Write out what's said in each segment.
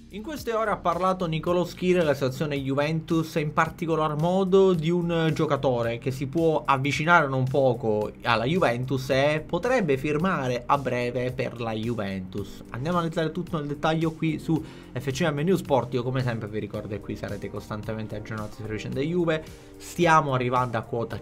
In queste ore ha parlato Nicolò Schira della situazione Juventus e in particolar modo di un giocatore che si può avvicinare un poco alla Juventus e potrebbe firmare a breve per la Juventus. Andiamo a analizzare tutto nel dettaglio qui su FCM News Sport. Io come sempre vi ricordo che qui sarete costantemente aggiornati sulle vicende Juve. Stiamo arrivando a quota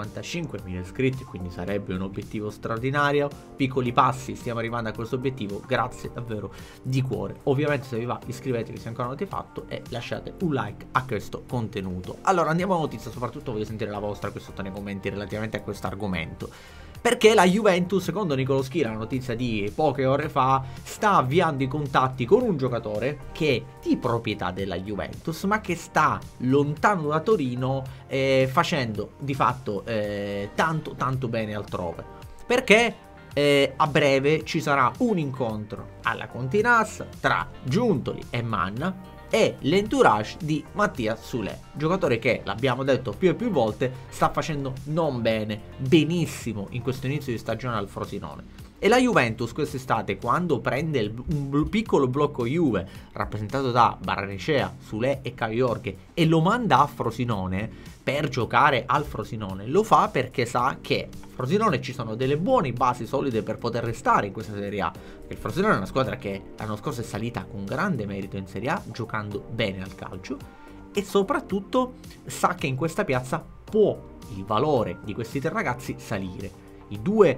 55.000 iscritti, quindi sarebbe un obiettivo straordinario. Piccoli passi, stiamo arrivando a questo obiettivo, grazie davvero di cuore. Ovviamente se vi va iscrivetevi se ancora non avete fatto e lasciate un like a questo contenuto. Allora andiamo alla notizia, soprattutto voglio sentire la vostra qui sotto nei commenti relativamente a questo argomento. Perché la Juventus, secondo Nicolò Schira, la notizia di poche ore fa, sta avviando i contatti con un giocatore che è di proprietà della Juventus, ma che sta lontano da Torino, facendo di fatto tanto bene altrove. Perché a breve ci sarà un incontro alla Continas tra Giuntoli e Manna e l'entourage di Mattia Soulé, giocatore che, l'abbiamo detto più e più volte, sta facendo non bene, benissimo in questo inizio di stagione al Frosinone. E la Juventus quest'estate, quando prende un piccolo blocco Juve rappresentato da Barrenechea, Soulé e Caio Jorge e lo manda a Frosinone per giocare al Frosinone, lo fa perché sa che a Frosinone ci sono delle buone basi solide per poter restare in questa Serie A. Il Frosinone è una squadra che l'anno scorso è salita con grande merito in Serie A, giocando bene al calcio, e soprattutto sa che in questa piazza può il valore di questi tre ragazzi salire. I due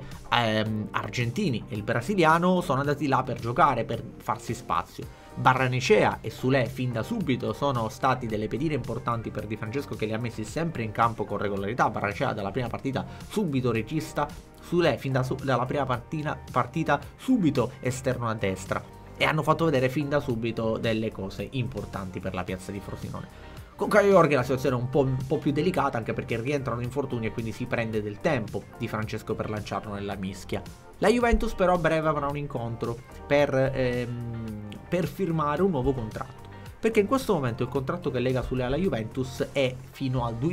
argentini e il brasiliano sono andati là per giocare, per farsi spazio. Barrenechea e Soulé fin da subito sono stati delle pedine importanti per Di Francesco, che li ha messi sempre in campo con regolarità. Barrenechea dalla prima partita subito regista, Soulé fin dalla prima partita subito esterno a destra, e hanno fatto vedere fin da subito delle cose importanti per la piazza di Frosinone. Con Caio Jorge la situazione è un po' più delicata, anche perché rientrano infortuni e quindi si prende del tempo Di Francesco per lanciarlo nella mischia. La Juventus però a breve avrà un incontro per firmare un nuovo contratto, perché in questo momento il contratto che lega Soulé alla Juventus è fino al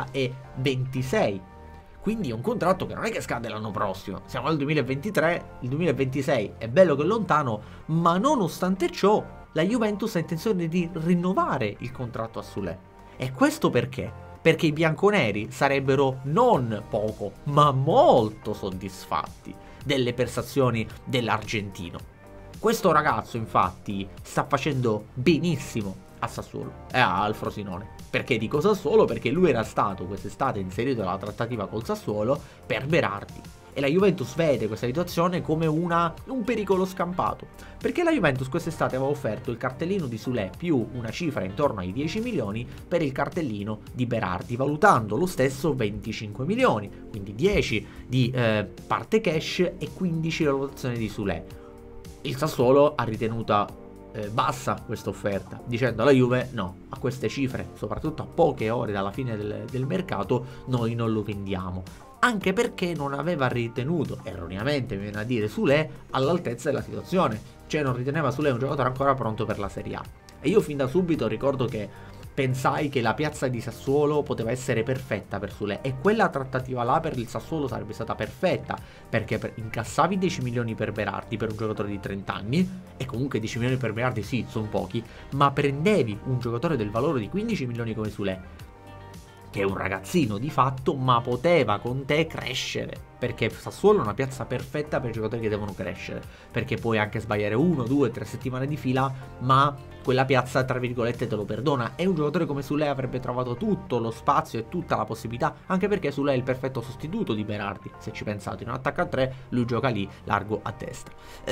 2026. Quindi è un contratto che non è che scade l'anno prossimo, siamo al 2023, il 2026 è bello che è lontano, ma nonostante ciò la Juventus ha intenzione di rinnovare il contratto a Soulé. E questo perché? Perché i bianconeri sarebbero non poco, ma molto soddisfatti delle prestazioni dell'argentino. Questo ragazzo infatti sta facendo benissimo a Sassuolo e al Frosinone. Perché dico Sassuolo? Perché lui era stato quest'estate inserito nella trattativa col Sassuolo per Berardi. E la Juventus vede questa situazione come un pericolo scampato, perché la Juventus quest'estate aveva offerto il cartellino di Soulé più una cifra intorno ai 10 milioni per il cartellino di Berardi, valutando lo stesso 25 milioni, quindi 10 di parte cash e 15 la valutazione di Soulé. Il Sassuolo ha ritenuta bassa questa offerta, dicendo alla Juve no, a queste cifre, soprattutto a poche ore dalla fine del mercato, noi non lo vendiamo. Anche perché non aveva ritenuto, erroneamente mi viene a dire, Soulé all'altezza della situazione, cioè non riteneva Soulé un giocatore ancora pronto per la Serie A. E io fin da subito ricordo che pensai che la piazza di Sassuolo poteva essere perfetta per Soulé, e quella trattativa là per il Sassuolo sarebbe stata perfetta, perché incassavi 10 milioni per Berardi, per un giocatore di 30 anni, e comunque 10 milioni per Berardi sì, sono pochi, ma prendevi un giocatore del valore di 15 milioni come Soulé, che è un ragazzino di fatto, ma poteva con te crescere, perché Sassuolo è una piazza perfetta per i giocatori che devono crescere, perché puoi anche sbagliare 1, 2, 3 settimane di fila, ma quella piazza tra virgolette te lo perdona. E un giocatore come Soulé avrebbe trovato tutto lo spazio e tutta la possibilità, anche perché Soulé è il perfetto sostituto di Berardi. Se ci pensate, in un attacco a 3 lui gioca lì largo a destra.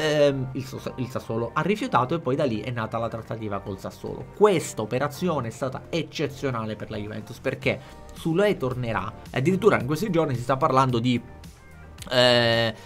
Il Sassuolo ha rifiutato e poi da lì è nata la trattativa col Sassuolo. Questa operazione è stata eccezionale per la Juventus, perché Soulé tornerà, addirittura in questi giorni si sta parlando della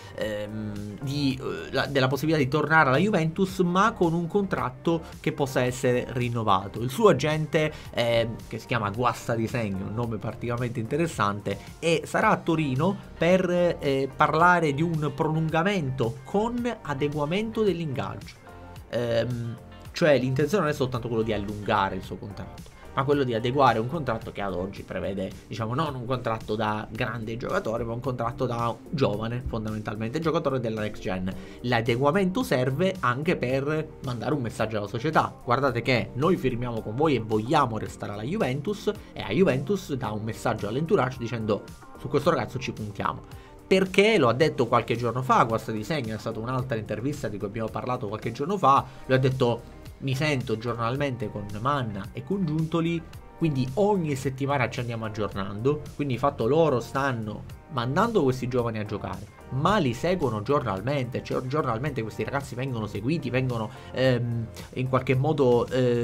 possibilità di tornare alla Juventus, ma con un contratto che possa essere rinnovato. Il suo agente, che si chiama Guasta di Segno, un nome particolarmente interessante, e sarà a Torino per parlare di un prolungamento con adeguamento dell'ingaggio. Cioè l'intenzione non è soltanto quello di allungare il suo contratto, ma quello di adeguare un contratto che ad oggi prevede, diciamo, non un contratto da grande giocatore, ma un contratto da giovane, fondamentalmente, giocatore della next gen. L'adeguamento serve anche per mandare un messaggio alla società: guardate che noi firmiamo con voi e vogliamo restare alla Juventus, e a Juventus dà un messaggio all'entourage dicendo: su questo ragazzo ci puntiamo. Perché lo ha detto qualche giorno fa, Guasta di Segno, è stata un'altra intervista di cui abbiamo parlato qualche giorno fa, lui ha detto: mi sento giornalmente con Manna e con Giuntoli, quindi ogni settimana ci andiamo aggiornando, quindi di fatto loro stanno mandando questi giovani a giocare, ma li seguono giornalmente, cioè giornalmente questi ragazzi vengono seguiti, vengono in qualche modo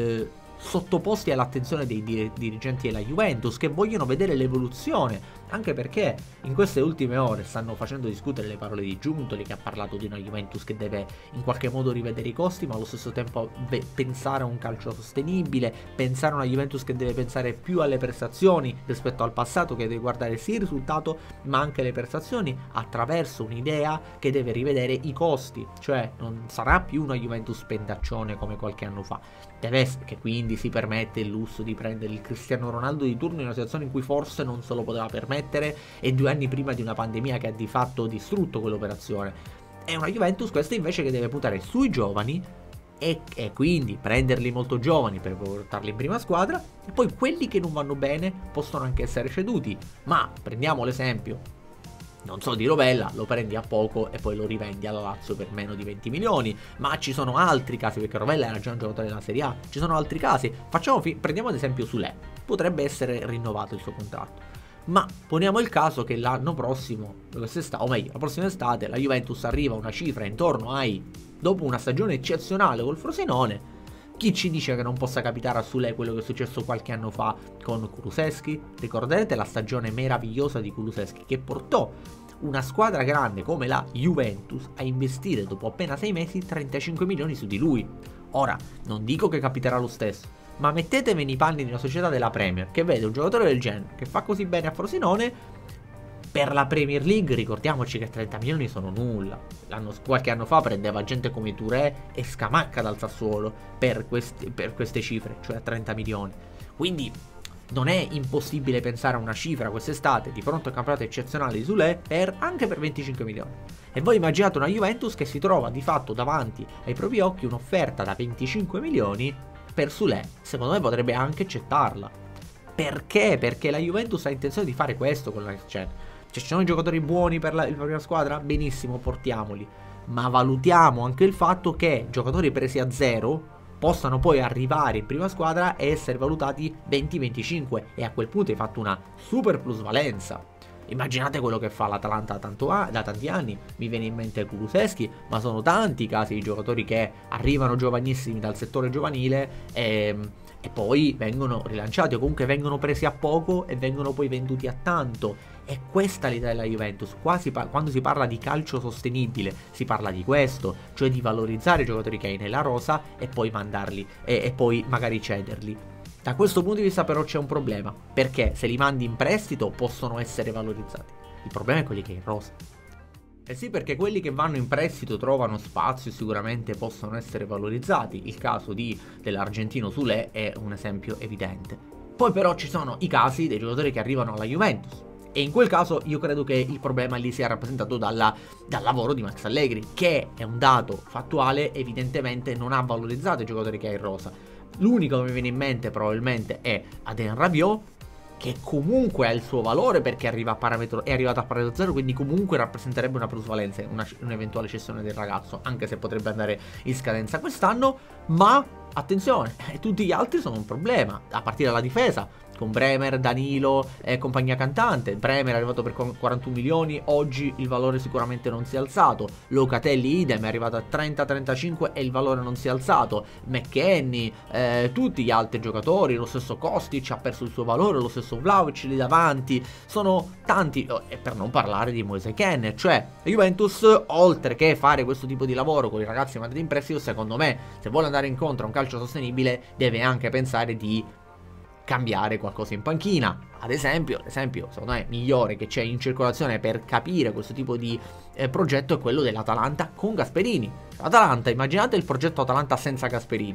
sottoposti all'attenzione dei dirigenti della Juventus, che vogliono vedere l'evoluzione, anche perché in queste ultime ore stanno facendo discutere le parole di Giuntoli, che ha parlato di una Juventus che deve in qualche modo rivedere i costi, ma allo stesso tempo pensare a un calcio sostenibile, pensare a una Juventus che deve pensare più alle prestazioni rispetto al passato, che deve guardare sì il risultato ma anche le prestazioni, attraverso un'idea che deve rivedere i costi, cioè non sarà più una Juventus spendaccione come qualche anno fa, che quindi si permette il lusso di prendere il Cristiano Ronaldo di turno in una situazione in cui forse non se lo poteva permettere, e 2 anni prima di una pandemia che ha di fatto distrutto quell'operazione. È una Juventus questa invece che deve puntare sui giovani e quindi prenderli molto giovani per portarli in prima squadra, e poi quelli che non vanno bene possono anche essere ceduti. Ma prendiamo l'esempio, non so, di Rovella, lo prendi a poco e poi lo rivendi alla Lazio per meno di 20 milioni. Ma ci sono altri casi, perché Rovella era già un giocatore della Serie A, ci sono altri casi. Prendiamo ad esempio Sule, potrebbe essere rinnovato il suo contratto, ma poniamo il caso che l'anno prossimo, o meglio, la prossima estate, la Juventus arriva a una cifra intorno ai, dopo una stagione eccezionale col Frosinone. Chi ci dice che non possa capitare a Sule quello che è successo qualche anno fa con Kulusevski? Ricorderete la stagione meravigliosa di Kulusevski, che portò una squadra grande come la Juventus a investire dopo appena 6 mesi 35 milioni su di lui. Ora, non dico che capiterà lo stesso, ma mettetevi nei panni di una società della Premier che vede un giocatore del genere che fa così bene a Frosinone. Per la Premier League ricordiamoci che 30 milioni sono nulla. Qualche anno fa prendeva gente come Touré e Scamacca dal Sassuolo per queste cifre, cioè a 30 milioni. Quindi non è impossibile pensare a una cifra quest'estate di fronte a un campionato eccezionale di Sule anche per 25 milioni. E voi immaginate una Juventus che si trova di fatto davanti ai propri occhi un'offerta da 25 milioni per Sule. Secondo me potrebbe anche accettarla. Perché? Perché la Juventus ha intenzione di fare questo con la next gen. Cioè, ci sono i giocatori buoni per la prima squadra? Benissimo, portiamoli. Ma valutiamo anche il fatto che giocatori presi a zero possano poi arrivare in prima squadra e essere valutati 20-25. E a quel punto hai fatto una super plusvalenza. Immaginate quello che fa l'Atalanta da tanti anni. Mi viene in mente Kulusevski, ma sono tanti i casi di giocatori che arrivano giovanissimi dal settore giovanile e poi vengono rilanciati, o comunque vengono presi a poco e vengono poi venduti a tanto. E questa è l'idea della Juventus. Quando si parla di calcio sostenibile si parla di questo, cioè di valorizzare i giocatori che hai nella rosa e poi mandarli e poi magari cederli. Da questo punto di vista però c'è un problema, perché se li mandi in prestito possono essere valorizzati. Il problema è quelli che hai in rosa. Eh sì, perché quelli che vanno in prestito trovano spazio e sicuramente possono essere valorizzati. Il caso dell'argentino Sule è un esempio evidente. Poi però ci sono i casi dei giocatori che arrivano alla Juventus, e in quel caso io credo che il problema lì sia rappresentato dal lavoro di Max Allegri, che è un dato fattuale, evidentemente non ha valorizzato i giocatori che ha in rosa. L'unico che mi viene in mente probabilmente è Adrien Rabiot, che comunque ha il suo valore perché è arrivato a parametro zero, quindi comunque rappresenterebbe una plusvalenza, un'eventuale cessione del ragazzo, anche se potrebbe andare in scadenza quest'anno. Ma attenzione, tutti gli altri sono un problema, a partire dalla difesa, con Bremer, Danilo e compagnia cantante. Bremer è arrivato per 41 milioni, oggi il valore sicuramente non si è alzato. Locatelli idem, è arrivato a 30-35 e il valore non si è alzato. McKennie, tutti gli altri giocatori, lo stesso Kostic ha perso il suo valore, lo stesso Vlahovic lì davanti, sono tanti, e per non parlare di Moise Kean. Cioè la Juventus, oltre che fare questo tipo di lavoro con i ragazzi mandati in prestito, secondo me, se vuole andare incontro a un calcio sostenibile, deve anche pensare di cambiare qualcosa in panchina. Ad esempio, l'esempio secondo me migliore che c'è in circolazione per capire questo tipo di progetto è quello dell'Atalanta con Gasperini. L'Atalanta, immaginate il progetto Atalanta senza Gasperini.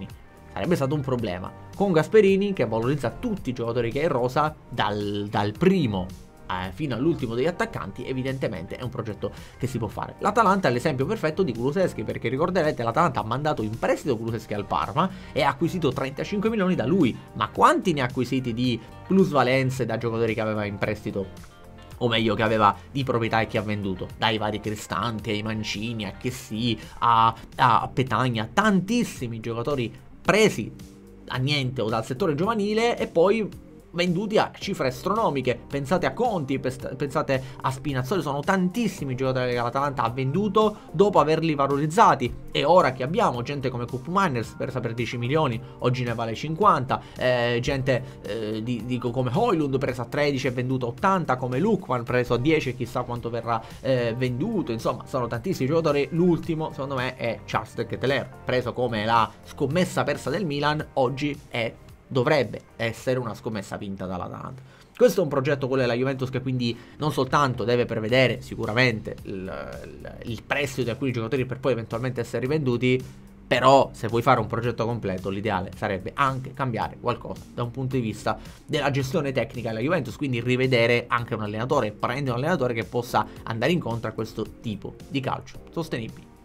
sarebbe stato un problema. Con Gasperini che valorizza tutti i giocatori che è in rosa, dal primo fino all'ultimo degli attaccanti, evidentemente è un progetto che si può fare. L'Atalanta è l'esempio perfetto di Kulusevski, perché ricorderete l'Atalanta ha mandato in prestito Kulusevski al Parma e ha acquisito 35 milioni da lui, ma quanti ne ha acquisiti di plusvalenze da giocatori che aveva in prestito? O meglio, che aveva di proprietà e che ha venduto? Dai vari Cristante, ai Mancini, a Chessy, a Petagna, tantissimi giocatori presi a niente o dal settore giovanile e poi venduti a cifre astronomiche. Pensate a Conti, pensate a Spinazzoli, sono tantissimi giocatori che l'Atalanta ha venduto dopo averli valorizzati, e ora che abbiamo gente come Koop Meiners presa per 10 milioni, oggi ne vale 50, gente dico come Højlund presa a 13 e venduto a 80, come Lookman preso a 10 e chissà quanto verrà venduto. Insomma, sono tantissimi giocatori. L'ultimo secondo me è Charles de Ketelaere, preso come la scommessa persa del Milan, oggi dovrebbe essere una scommessa vinta dall'Atalanta. Questo è un progetto, quello della Juventus, che quindi non soltanto deve prevedere sicuramente il prestito di alcuni giocatori per poi eventualmente essere rivenduti, però se vuoi fare un progetto completo l'ideale sarebbe anche cambiare qualcosa da un punto di vista della gestione tecnica della Juventus, quindi rivedere anche un allenatore, prendere un allenatore che possa andare incontro a questo tipo di calcio sostenibile.